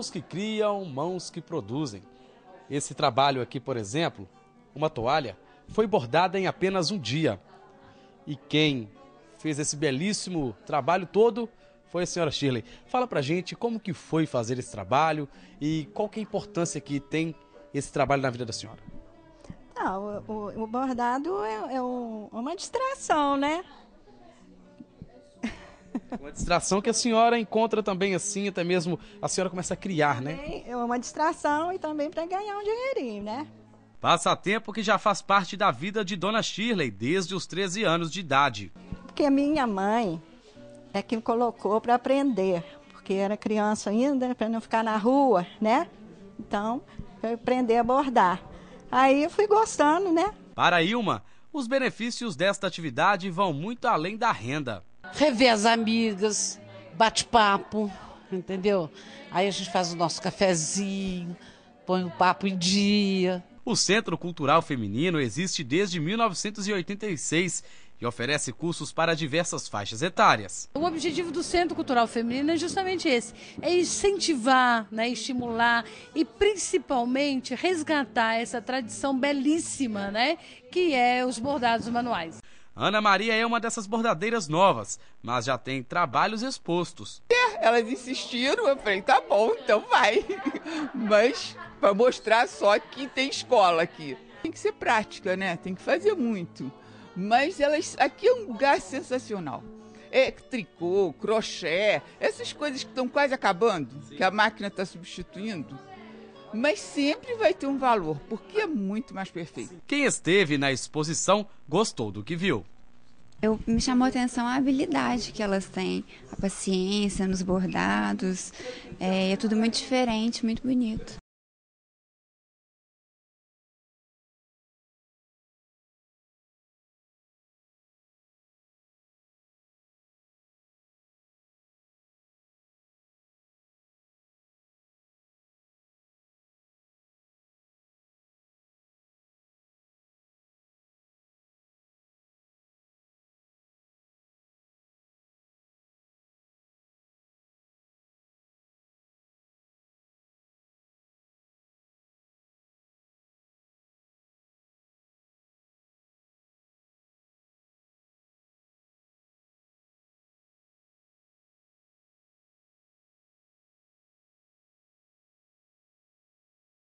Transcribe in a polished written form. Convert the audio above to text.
Mãos que criam, mãos que produzem. Esse trabalho aqui, por exemplo, uma toalha, foi bordada em apenas um dia. E quem fez esse belíssimo trabalho todo foi a senhora Shirley. Fala pra gente como que foi fazer esse trabalho e qual que é a importância que tem esse trabalho na vida da senhora. O bordado é uma distração, né? Uma distração que a senhora encontra também assim, até mesmo a senhora começa a criar, né? É uma distração e também para ganhar um dinheirinho, né? Passatempo que já faz parte da vida de Dona Shirley desde os 13 anos de idade. Porque a minha mãe é que me colocou para aprender, porque era criança ainda, para não ficar na rua, né? Então, eu aprender a bordar. Aí eu fui gostando, né? Para Ilma, os benefícios desta atividade vão muito além da renda. Rever as amigas, bate-papo, entendeu? Aí a gente faz o nosso cafezinho, põe o papo em dia. O Centro Cultural Feminino existe desde 1986 e oferece cursos para diversas faixas etárias. O objetivo do Centro Cultural Feminino é justamente esse, é incentivar, né, estimular e principalmente resgatar essa tradição belíssima, né, que é os bordados manuais. Ana Maria é uma dessas bordadeiras novas, mas já tem trabalhos expostos. Elas insistiram, eu falei, tá bom, então vai. Mas para mostrar só que tem escola aqui. Tem que ser prática, né? Tem que fazer muito. Mas aqui é um lugar sensacional. É tricô, crochê, essas coisas que estão quase acabando, que a máquina está substituindo. Mas sempre vai ter um valor, porque é muito mais perfeito. Quem esteve na exposição gostou do que viu. Me chamou a atenção a habilidade que elas têm, a paciência nos bordados, é tudo muito diferente, muito bonito.